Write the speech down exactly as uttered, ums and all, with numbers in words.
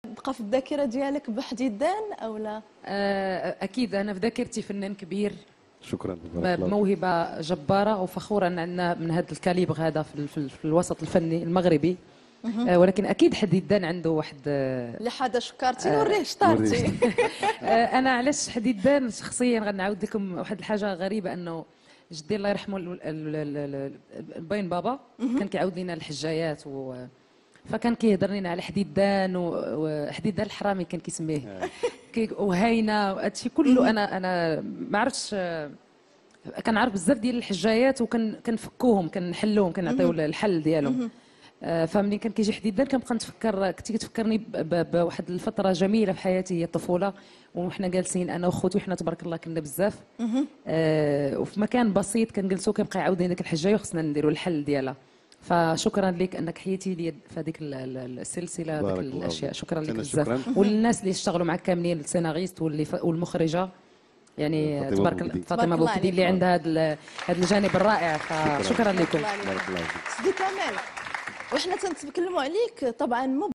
بقى في الذاكره ديالك بحديدان او لا؟ اكيد انا في ذاكرتي فنان كبير. شكرا، بارك الله. بموهبه جباره وفخوره ان عندنا من هذا الكاليبر هذا في, في, في الوسط الفني المغربي. آه ولكن اكيد حديدان عنده واحد اللي حدا شكرتي وريه شطارتي. آه انا علاش حديدان شخصيا غنعاود لكم واحد الحاجه غريبه، انه جدي الله يرحمه باين بابا كان كيعاود لنا الحجايات و فكان كيهضر لنا على حديدان وحديدان الحرامي كان كيسميه وهاينه وهادشي كله. انا انا ما عرفتش، كنعرف بزاف ديال الحجايات وكنفكوهم كنحلوهم كنعطيو الحل ديالهم. فملي كان كيجي حديدان كنبقى نتفكر، كنتي كتفكرني بواحد الفتره جميله في حياتي هي الطفوله، وحنا جالسين انا وخوتي وحنا تبارك الله كنا بزاف. آه وفي مكان بسيط كنجلسوا كيبقى يعاود لنا ديك الحجايه وخصنا نديروا الحل ديالها. فشكرا لك انك حييتي لي في هذيك السلسله هذيك الاشياء. شكرا لك بزاف، والناس اللي اشتغلوا معك كاملين، السيناريست والمخرجه يعني تبارك الله فاطمه بوكيدي اللي عندها هذا هذا الجانب الرائع. فشكرا لكم. سيدي كمال، وحنا تنتكلموا عليك طبعا